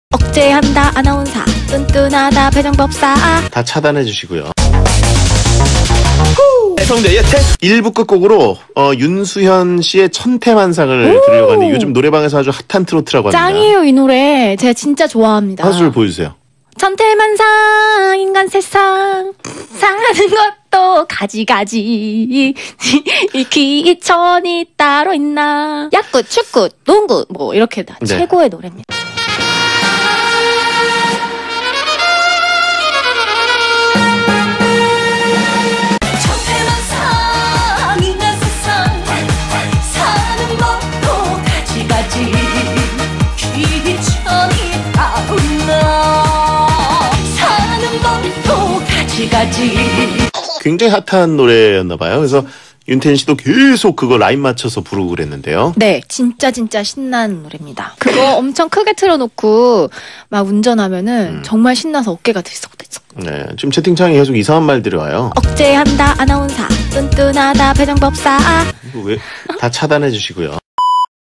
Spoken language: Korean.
억제한다 아나운서 뚠뚠하다 배정법사 다 차단해 주시고요. 성대의 택 1부 끝곡으로 윤수현 씨의 천태만상을 들으려고 하는데 요즘 노래방에서 아주 핫한 트로트라고 합니다. 짱이에요 이 노래. 제가 진짜 좋아합니다. 한 소절 보여주세요. 천태만상 인간 세상 사는 것도 가지가지 이 기천이 따로 있나. 야구 축구 농구 뭐 이렇게 다 네. 최고의 노래입니다. 천태만상 인간 세상 사는 것도 가지가지 기천이 따로 있나. 사는 것도 가지가지. 굉장히 핫한 노래였나 봐요. 그래서 윤태인 씨도 계속 그거 라인 맞춰서 부르고 그랬는데요. 네, 진짜 신나는 노래입니다. 그거 엄청 크게 틀어놓고 막 운전하면은 정말 신나서 어깨가 들썩들썩. 네, 지금 채팅창에 계속 이상한 말들이 와요. 억제한다 아나운서 뚠뚠하다 배정법사 이거 왜 다 차단해 주시고요.